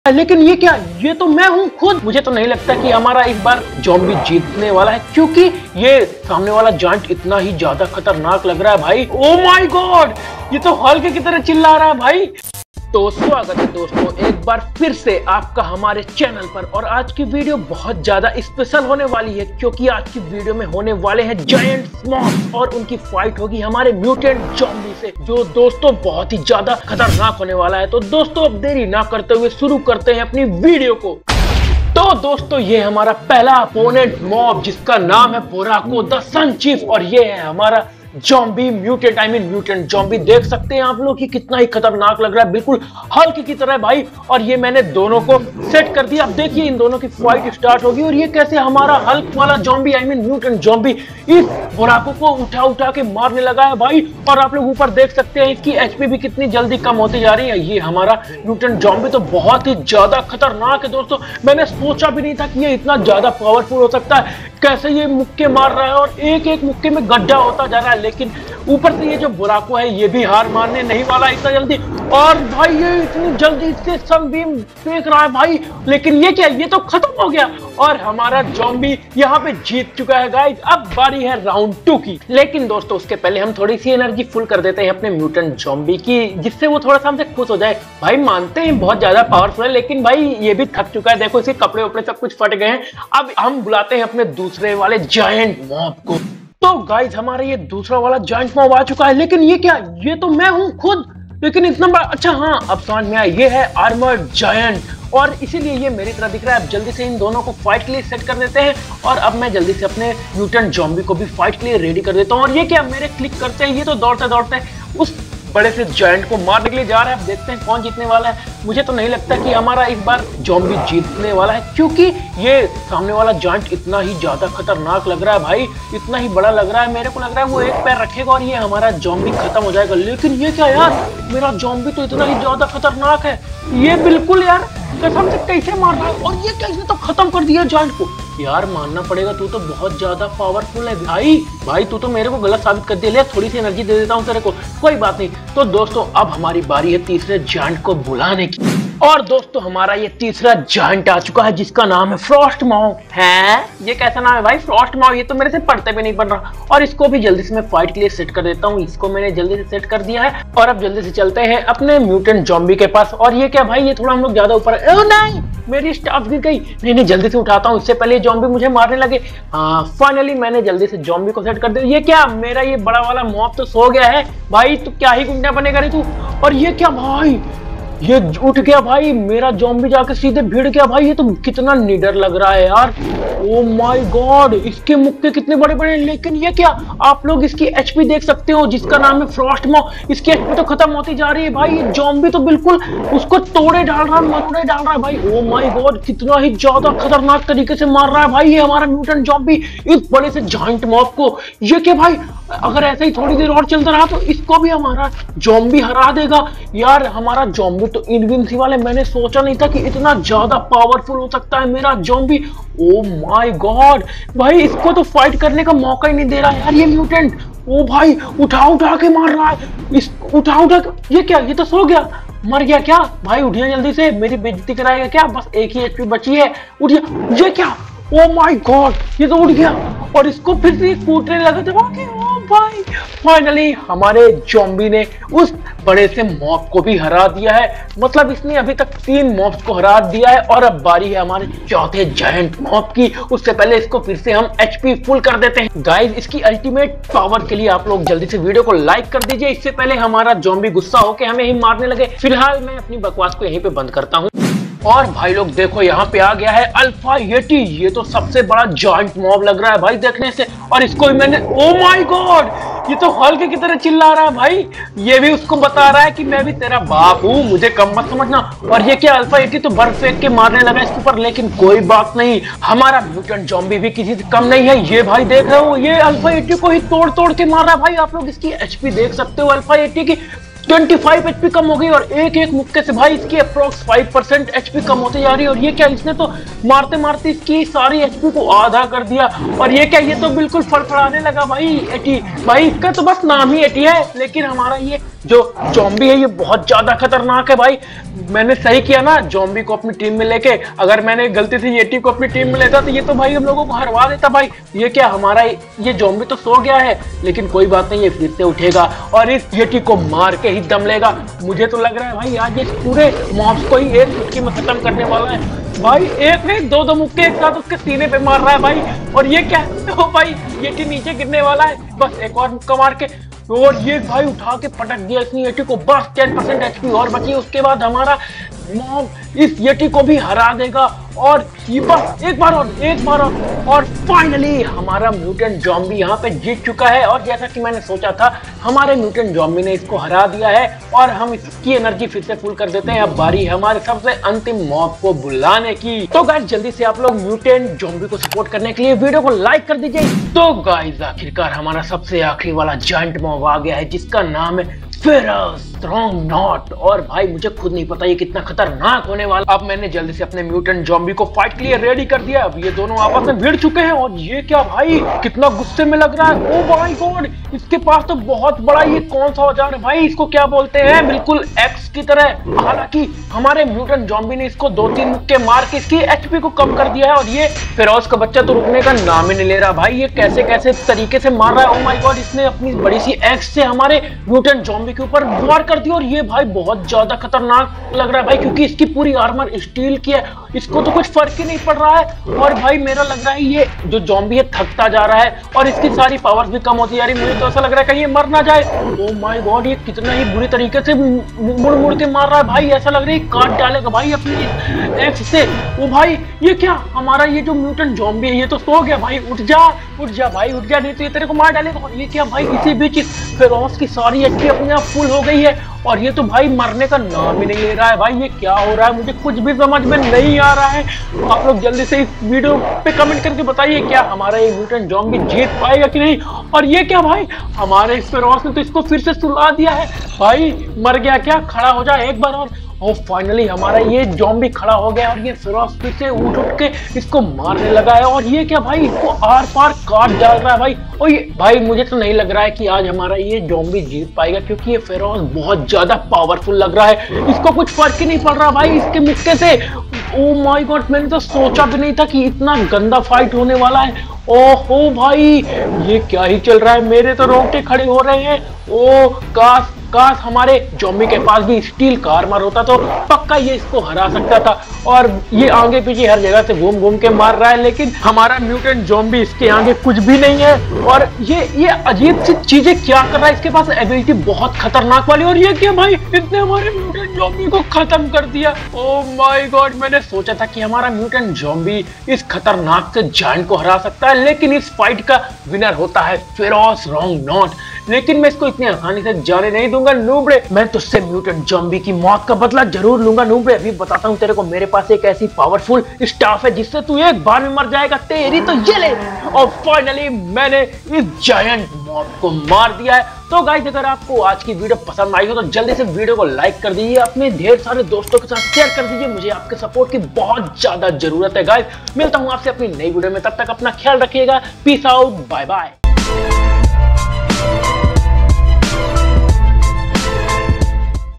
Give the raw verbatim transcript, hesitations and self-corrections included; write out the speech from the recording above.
लेकिन ये क्या, ये तो मैं हूँ खुद। मुझे तो नहीं लगता कि हमारा इस बार ज़ॉम्बी जीतने वाला है, क्योंकि ये सामने वाला जायंट इतना ही ज्यादा खतरनाक लग रहा है भाई। ओ माय गॉड, ये तो हल्क की तरह चिल्ला रहा है भाई। तो स्वागत है दोस्तों एक बार फिर से आपका हमारे चैनल पर। और आज की वीडियो बहुत ज्यादा स्पेशल होने वाली है, क्योंकि आज की वीडियो में होने वाले हैं जायंट मॉब्स और उनकी फाइट होगी हमारे म्यूटेंट ज़ॉम्बी से, जो दोस्तों बहुत ही ज्यादा खतरनाक होने वाला है। तो दोस्तों अब देरी ना करते हुए शुरू करते हैं अपनी वीडियो को। तो दोस्तों ये हमारा पहला अपोनेंट मॉब, जिसका नाम है बोराको द सन चीफ, और ये है हमारा zombie mutant, I mean mutant zombie. देख सकते हैं आप लोग कि कितना ही खतरनाक लग रहा है, बिल्कुल हल्क की तरह भाई। और ये मैंने दोनों को सेट कर दिया। अब देखिए इन दोनों की फाइट स्टार्ट होगी, और ये कैसे हमारा हल्क वाला zombie, I mean mutant zombie, इस बोराको को उठा उठा के मारने लगा है भाई। और आप लोग ऊपर देख सकते हैं इसकी एचपी भी कितनी जल्दी कम होती जा रही है। ये हमारा म्यूटेंट ज़ॉम्बी तो बहुत ही ज्यादा खतरनाक है दोस्तों। मैंने सोचा भी नहीं था कि ये इतना ज्यादा पावरफुल हो सकता है। कैसे ये मुक्के मार रहा है और एक एक मुक्के में गड्ढा होता जा रहा है। लेकिन ऊपर से ये जो बोराको है ये भी हार मानने नहीं वाला इतना जल्दी। और भाई ये इतनी जल्दी इससे सनबीम फेंक रहा है भाई। लेकिन ये क्या, ये तो खत्म हो गया और हमारा ज़ॉम्बी यहाँ पे जीत चुका है गाइस। अब बारी है राउंड टू की। लेकिन दोस्तों उसके पहले हम थोड़ी सी एनर्जी फुल कर देते हैं अपने म्यूटेंट ज़ॉम्बी की, जिससे वो थोड़ा सा हमसे खुश हो जाए। भाई मानते हैं बहुत ज्यादा पावरफुल है, लेकिन भाई ये भी थक चुका है। देखो इसके कपड़े उपड़े सब कुछ फट गए हैं। अब हम बुलाते हैं अपने दूसरे वाले जायंट मॉब को। तो गाइस हमारा ये दूसरा वाला जायंट मॉब आ चुका है। लेकिन ये क्या, ये तो मैं हूँ खुद। लेकिन इतना बड़ा, अच्छा हाँ अब समझ में आया, ये है आर्मर्ड जायंट, और इसीलिए ये मेरी तरह दिख रहा है। अब जल्दी से इन दोनों को फाइट के लिए सेट कर देते हैं। और अब मैं जल्दी से अपने म्यूटेंट ज़ॉम्बी को भी फाइट के लिए रेडी कर देता हूँ। और ये क्या, मेरे क्लिक करते हैं ये तो दौड़ते दौड़ते उस बड़े से जायंट को मारने के लिए जा रहा है। अब देखते हैं कौन जीतने वाला है। मुझे तो नहीं लगता कि हमारा इस बार ज़ॉम्बी जीतने वाला है, क्योंकि ये सामने वाला जायंट इतना ही ज्यादा खतरनाक लग रहा है भाई। इतना ही बड़ा लग रहा है, मेरे को लग रहा है वो एक पैर रखेगा और ये हमारा ज़ॉम्बी खत्म हो जाएगा। लेकिन ये क्या यार, मेरा ज़ॉम्बी तो इतना ही ज्यादा खतरनाक है। ये बिल्कुल यार कसम से कैसे मार रहा है। और ये कैसे तो खत्म कर दिया जायंट को। यार मानना पड़ेगा, तू तो बहुत ज्यादा पावरफुल है भाई। भाई तू तो मेरे को गलत साबित कर दिया। ले थोड़ी सी एनर्जी दे देता हूँ तेरे को, कोई बात नहीं। तो दोस्तों अब हमारी बारी है तीसरे जायंट को बुलाने की। और दोस्तों हमारा ये तीसरा जायंट आ चुका है, जिसका नाम है फ्रॉस्ट माउ। है ये कैसा नाम है भाई, फ्रॉस्ट माउ? ये तो मेरे से पढ़ते भी नहीं पड़ रहा। और इसको भी जल्दी से मैं फाइट के लिए सेट कर देता हूँ। इसको मैंने जल्दी से सेट कर दिया है। और अब जल्दी से चलते हैं अपने म्यूटेंट ज़ॉम्बी के पास। और ये क्या भाई, ये थोड़ा हम लोग ज्यादा ऊपर है। ओ नहीं, मेरी स्टाफ गिर गई। नहीं नहीं जल्दी से उठाता हूँ, इससे पहले ज़ॉम्बी मुझे मारने लगे। हाँ फाइनली मैंने जल्दी से ज़ॉम्बी को सेट कर दिया। ये क्या, मेरा ये बड़ा वाला मॉब तो सो गया है भाई। तू क्या ही गुंडा बनेगा रे तू। और ये क्या भाई, ये उठ गया भाई। मेरा ज़ॉम्बी जाके सीधे भिड़ गया भाई। ये तो कितना निडर लग रहा है यार। ओ माय गॉड, इसके मुक्के कितने बड़े बड़े। लेकिन ये क्या, आप लोग इसकी एचपी देख सकते हो, जिसका नाम है फ्रॉस्ट माउ। इसकी एचपी तो खत्म होती जा रही है भाई। ये ज़ॉम्बी तो बिल्कुल उसको तोड़े डाल रहा है, मरोड़े डाल रहा है भाई। ओ माय गॉड, कितना ही ज्यादा खतरनाक तरीके से मार रहा है भाई ये हमारा म्यूटेंट ज़ॉम्बी इस बड़े से जायंट मॉब को। ये क्या भाई, अगर ऐसे ही थोड़ी देर और चलता रहा तो इसको भी हमारा ज़ॉम्बी हरा देगा। यार हमारा ज़ॉम्बी तो इनविंसिबल है। मैंने सोचा नहीं था कि इतना ज्यादा पावरफुल हो सकता है मेरा ज़ॉम्बी। ओ माय गॉड भाई, इसको तो फाइट करने का मौका ही नहीं दे रहा यार ये म्यूटेंट। ओ भाई उठा उठा के मार रहा है, इस उठा उठा के। ये क्या, ये तो सो गया, मर गया क्या भाई? उठिए जल्दी से, मेरी बेइज्जती कराएगा क्या? बस एक ही एचपी बची है, उठिए। ये क्या, ओ माय गॉड, ये तो उठ गया और इसको फिर से कूटने लगे थे भाई। ओ भाई फाइनली हमारे ज़ॉम्बी ने उस बड़े से मॉब को भी हरा दिया है। मतलब इसने अभी तक तीन मॉब्स को हरा दिया है। और अब बारी है हमारे चौथे जायंट मॉब की। उससे पहले इसको फिर से हम एचपी फुल कर देते हैं। गाइस इसकी अल्टीमेट पावर के लिए आप लोग जल्दी से वीडियो को लाइक कर दीजिए, इससे पहले हमारा ज़ॉम्बी गुस्सा होकर हमें ही मारने लगे। फिलहाल मैं अपनी बकवास को यहीं पे बंद करता हूँ। और भाई लोग देखो यहाँ पे आ गया है अल्फा येटी। ये तो सबसे बड़ा जायंट मॉब लग रहा है भाई देखने से। और इसको भी मैंने, ओ माय गॉड, ये तो हल्क की तरह चिल्ला रहा है भाई। ये भी उसको बता रहा है कि मैं भी तेरा बाप हूँ, मुझे कम मत समझना। और ये क्या, अल्फा येटी तो बर्फ फेंक के मारने लगा इसके ऊपर। लेकिन कोई बात नहीं, हमारा म्यूटेंट ज़ॉम्बी भी किसी से कम नहीं है। ये भाई देख रहे हो, ये अल्फा येटी को ही तोड़ तोड़ के मार रहा है भाई। आप लोग इसकी एचपी देख सकते हो अल्फा येटी की। पच्चीस एचपी कम हो गई और एक एक मुक्के से भाई इसकी अप्रोक्स पाँच परसेंट एचपी कम होती जा रही है। और ये क्या, इसने तो मारते मारते इसकी सारी एचपी को आधा कर दिया। और ये क्या, ये तो बिल्कुल फड़फड़ाने लगा भाई एटी। भाई इसका तो बस नाम ही एटी है, लेकिन हमारा ये जो जॉम्बी है ये बहुत ज्यादा खतरनाक है भाई। मैंने सही किया ना जॉम्बी को अपनी टीम में लेके, अगर मैंने गलती से येटी को अपनी टीम में लेता तो ये तो भाई हम लोगों को हरवा देता भाई। ये क्या हमारा ये जॉम्बी तो सो गया है, लेकिन कोई बात नहीं, ये फिर से उठेगा और इस येटी को मार के ही दम लेगा। मुझे तो लग रहा है भाई आज ये पूरे मॉब्स को ही एक चुटकी में खत्म करने वाला है भाई। एक नहीं दो दो मुक्के एक साथ उसके सीने पे मार रहा है भाई। और ये क्या ओ भाई येटी नीचे गिरने वाला है, बस एक और मुक्का मार के और ये भाई उठा के पटक दिया इसने येटी को, बस टेन परसेंट एचपी और बची। उसके बाद हमारा मॉब इस येटी को भी हरा देगा और ये बस एक बार और एक बार और और फाइनली हमारा म्यूटेंट जॉम्बी यहाँ पे जीत चुका है। और जैसा कि मैंने सोचा था हमारे म्यूटेंट जॉम्बी ने इसको हरा दिया है और हम इसकी एनर्जी फिर से फुल कर देते हैं। अब बारी है हमारे सबसे अंतिम मॉब को बुलाने की। तो गाइस जल्दी से आप लोग म्यूटेंट जॉम्बी को सपोर्ट करने के लिए वीडियो को लाइक कर दीजिए। तो गाइस आखिरकार हमारा सबसे आखिरी वाला जायंट मॉब आ गया है जिसका नाम है फेरोस स्ट्रॉन्ग नॉट। और भाई मुझे खुद नहीं पता ये कितना खतरनाक होने वाला। अब मैंने जल्दी से अपने म्यूटेंट जॉम्बी को फाइट के लिए रेडी कर दिया। अब ये दोनों आपस में भिड़ चुके हैं और ये क्या भाई कितना गुस्से में लग रहा है। ओ माय गॉड इसके पास तो बहुत बड़ा ये कौन सा औजार है भाई, इसको क्या बोलते हैं, बिल्कुल एक्स की तरह। हालांकि हमारे म्यूटेंट जॉम्बी ने इसको दो तीन मुक्के मार के इसकी एचपी को कम कर दिया है और ये फेरोस का बच्चा तो रुकने का नाम ही नहीं ले रहा भाई। ये कैसे कैसे तरीके से मार रहा है। ओ माय गॉड इसने अपनी बड़ी सी एक्स से हमारे म्यूटेंट जॉम्बी के ऊपर वार कर दिया और ये भाई बहुत ज्यादा खतरनाक लग रहा है भाई क्योंकि इसकी पूरी आर्मर स्टील की है, इसको तो कुछ फर्क ही नहीं पड़ रहा है। और भाई मेरा लग रहा है ये जो जॉम्बी है थकता जा रहा है और इसकी सारी पावर्स भी कम होती जा रही है। मुझे तो ऐसा लग रहा है कहीं ये मर ना जाए। ओ माय गॉड ये कितना ही बुरी तरीके से मुड़ मुड़ के मार रहा है भाई, ऐसा लग रहा है काट डालेगा भाई अपनी एक्स से। ओ भाई ये क्या हमारा ये जो म्यूटेंट जॉम्बी है ये तो सो गया भाई, उठ जा उठ जा भाई उठ जा, नहीं तो ये तेरे को मार डालेगा। ये क्या भाई इसी बीच फेरोस की सारी एचपी अपने आप फुल हो गई है और ये तो भाई मरने का नाम ही नहीं ले रहा है भाई। ये क्या हो रहा है मुझे कुछ भी समझ में नहीं आ रहा है। आप लोग जल्दी से इस वीडियो पे कमेंट करके बताइए क्या हमारा ये म्यूटेंट जॉम्बी जीत पाएगा कि नहीं। और ये क्या भाई हमारे इस फेरोस ने तो इसको फिर से सुला दिया है भाई, मर गया क्या, खड़ा हो जाए एक बार और। और फाइनली हमारा ये जॉम्बी खड़ा हो गया और ये फेरोस फिर से उठ उठ के इसको मारने लगा है। और ये क्या भाई इसको आर पार काट डाल रहा है भाई। और ये भाई मुझे तो नहीं लग रहा है कि आज हमारा ये जॉम्बी जीत पाएगा क्योंकि ये फेरोस बहुत ज्यादा पावरफुल लग रहा है, इसको कुछ फर्क ही नहीं पड़ रहा भाई इसके मुक्के से। ओ माय गॉड मैंने तो सोचा भी नहीं था कि इतना गंदा फाइट होने वाला है। ओहो भाई ये क्या ही चल रहा है, मेरे तो रोंगटे खड़े हो रहे हैं। ओ काश काश हमारे जॉम्बी के पास भी स्टील का आर्मर होता तो पक्का ये इसको हरा सकता था। और ये आगे पीछे हर जगह से घूम घूम के मार रहा है लेकिन हमारा म्यूटेंट जॉम्बी इसके आगे कुछ भी नहीं है। और ये ये अजीब सी चीजें क्या कर रहा है, इसके पास एबिलिटी बहुत खतरनाक वाली। और ये क्या भाई इसने हमारे म्यूटेंट जॉम्बी को खत्म कर दिया। ओ माय गॉड मैंने सोचा था कि हमारा म्यूटेंट जॉम्बी इस खतरनाक से जायंट को हरा सकता है लेकिन इस फाइट का विनर होता है फेरोस स्ट्रॉन्ग नॉट। लेकिन मैं इसको इतनी आसानी से जाने नहीं दूंगा नूबड़े, मैं तुझसे म्यूटेंट जॉम्बी की मौत का बदला जरूर लूंगा नूबड़े। अभी बताता हूँ तेरे को, मेरे पास एक ऐसी पावरफुल स्टाफ है जिससे तू एक बार में मर जाएगा, तेरी तो ये ले। और फाइनली मैंने इस जायंट मॉब को मार दिया है। तो गाइस अगर आपको आज की वीडियो पसंद आई हो तो जल्दी से वीडियो को लाइक कर दीजिए, अपने ढेर सारे दोस्तों के साथ शेयर कर दीजिए, मुझे आपके सपोर्ट की बहुत ज्यादा जरूरत है गाइस। मिलता हूँ आपसे अपनी नई वीडियो में, तब तक अपना ख्याल रखिएगा, पीस आउट, बाय बाय।